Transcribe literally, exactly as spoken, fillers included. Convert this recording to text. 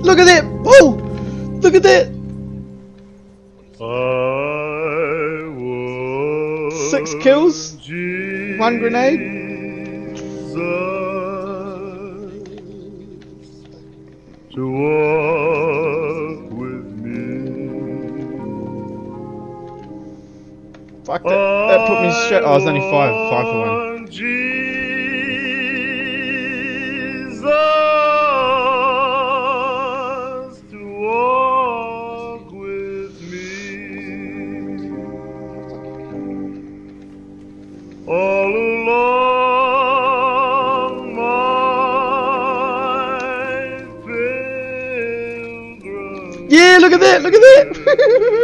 Look at it! Oh! Look at it! Six kills, one grenade. To walk with me. Fuck that! That put me straight. Oh, I was only five, five for one. Jesus, to walk with me. All along my pilgrim. Yeah, look at that! Look at that!